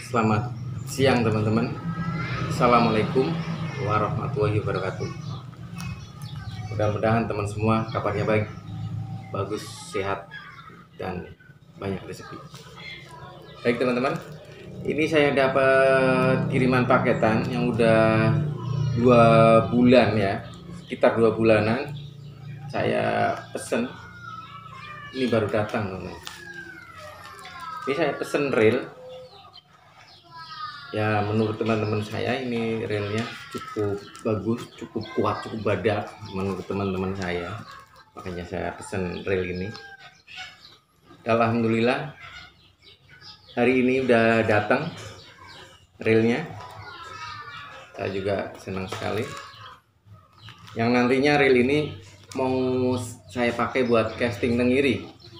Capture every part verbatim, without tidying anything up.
Selamat siang teman-teman. Assalamualaikum warahmatullahi wabarakatuh. Mudah-mudahan teman semua kabarnya baik, bagus, sehat, dan banyak rezeki. Baik teman-teman, ini saya dapat kiriman paketan yang udah dua bulan ya, sekitar dua bulanan saya pesen. Ini baru datang teman-teman. Ini saya pesen reel. Ya menurut teman-teman saya ini relnya cukup bagus, cukup kuat, cukup badak menurut teman-teman saya. Makanya saya pesen reel ini. Alhamdulillah hari ini udah datang reelnya. Saya juga senang sekali. Yang nantinya reel ini mau saya pakai buat casting tengiri.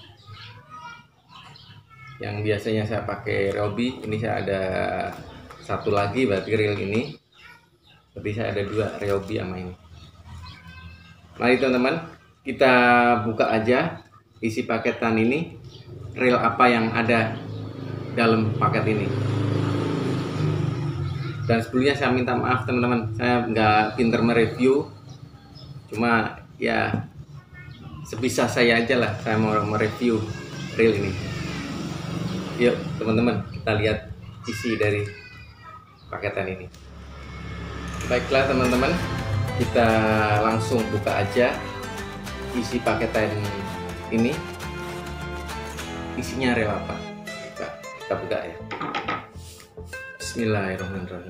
Yang biasanya saya pakai Ryobi, ini saya ada satu lagi berarti reel ini. Berarti saya ada dua Ryobi sama ini. Mari teman-teman, kita buka aja isi paketan ini. Reel apa yang ada dalam paket ini. Dan sebelumnya saya minta maaf teman-teman, saya nggak pinter mereview. Cuma ya sebisa saya aja lah saya mau mereview reel ini. Yuk teman-teman, kita lihat isi dari paketan ini. Baiklah teman-teman, kita langsung buka aja isi paketan ini. Isinya reel apa? Kita, kita buka ya. Bismillahirrahmanirrahim.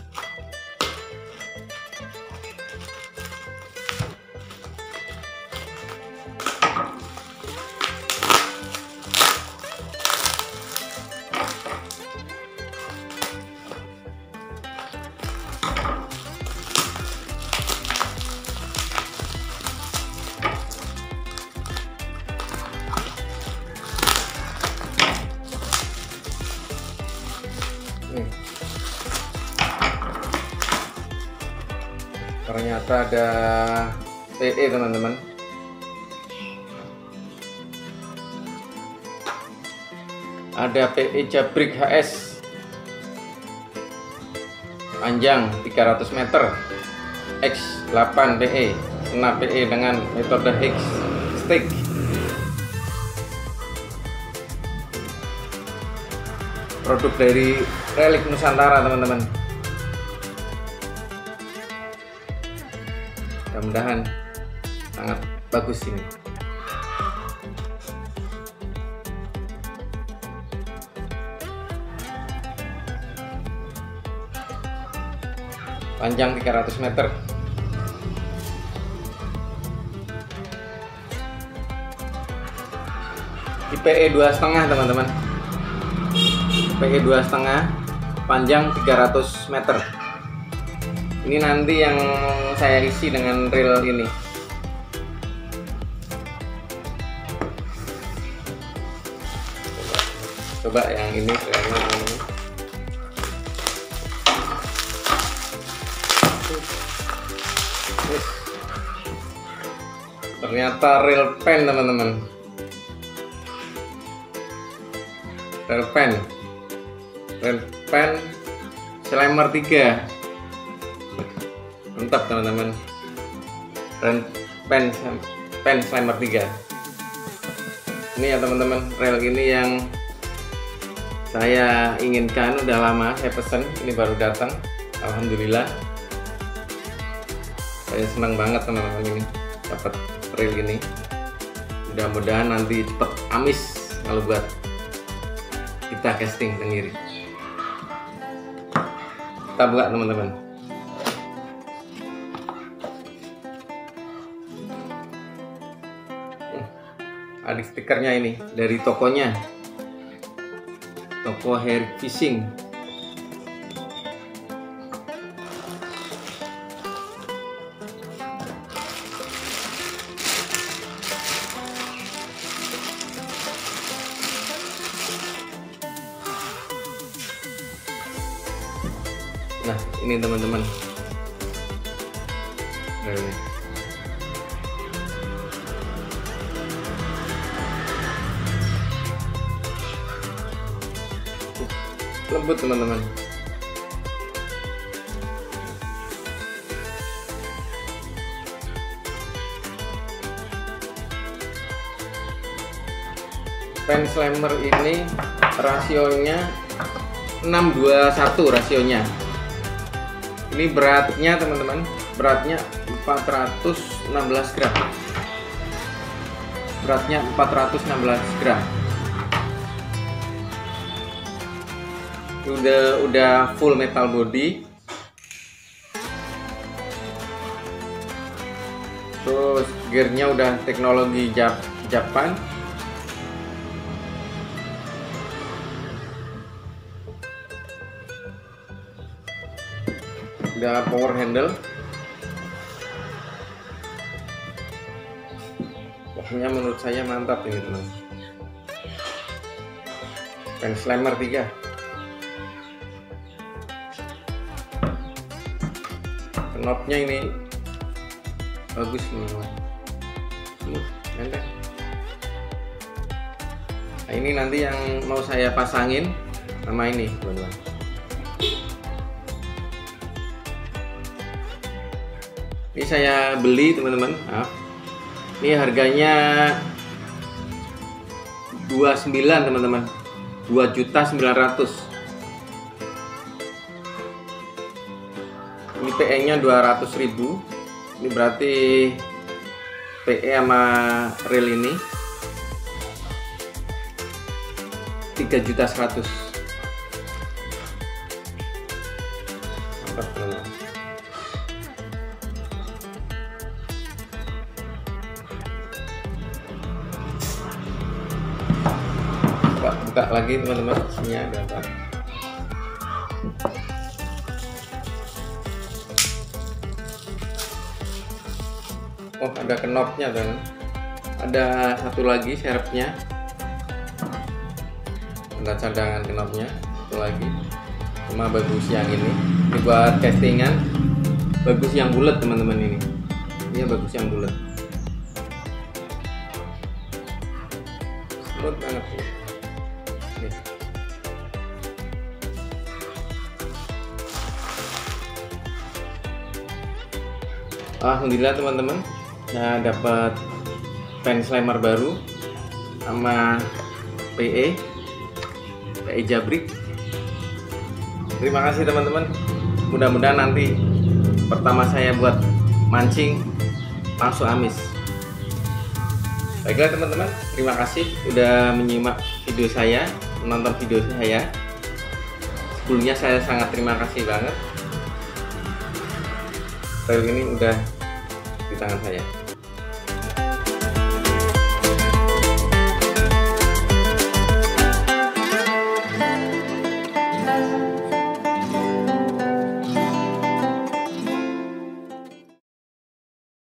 Ternyata ada P E teman-teman. Ada P E Jabrik H S panjang tiga ratus meter, X delapan P E, kena P E dengan metode Hex stick. Produk dari Relik Nusantara teman-teman. Mudah-mudahan sangat bagus ini. Panjang tiga ratus meter. P E dua setengah teman-teman. P E dua setengah, panjang tiga ratus meter. Ini nanti yang saya isi dengan reel ini. Coba, coba yang ini reelnya ini. Ternyata reel pen teman-teman. Reel pen. Reel pen Slammer tiga. Mantap teman-teman. Reel pen pen Slammer tiga. Ini ya teman-teman, reel ini yang saya inginkan udah lama saya pesen, ini baru datang. Alhamdulillah. Saya senang banget teman-teman ini dapat reel ini. Mudah-mudahan nanti cepet amis kalau buat kita casting sendiri. Kita buka teman-teman. Ada stikernya ini dari tokonya, toko Hair Fishing. Nah ini teman-teman, lembut teman-teman. Pen slammer ini rasionya enam dua satu rasionya. Ini beratnya teman-teman, beratnya empat ratus enam belas gram. Beratnya empat ratus enam belas gram. Udah udah full metal body. Terus gearnya udah teknologi Jap Jepang. Udah power handle. Pokoknya menurut saya mantap ini teman. Pen slammer tiga. Knopnya ini bagus teman-teman. Smooth, enteng. Nah, ini nanti yang mau saya pasangin sama ini teman-teman. Ini saya beli teman-teman. Nah, ini harganya dua puluh sembilan teman-teman, dua juta sembilan ratus. Ini P E nya dua ratus ribu. Ini berarti P E sama reel ini tiga juta seratus. Mantap teman-teman. Buka lagi teman-teman, isinya berapa? Oh, ada knopnya dan ada satu lagi serepnya. Ada cadangan knopnya satu lagi. Cuma bagus yang ini. Ini buat testingan. Bagus yang bulat teman-teman ini. Ini bagus yang bulat. Smooth banget ya. Alhamdulillah teman-teman, nah dapat pen slammer baru sama P E P E Jabrik. Terima kasih teman-teman. Mudah-mudahan nanti pertama saya buat mancing langsung amis. Baiklah teman-teman, terima kasih udah menyimak video saya, menonton video saya. Sebelumnya saya sangat terima kasih banget. Reel ini udah di tangan saya.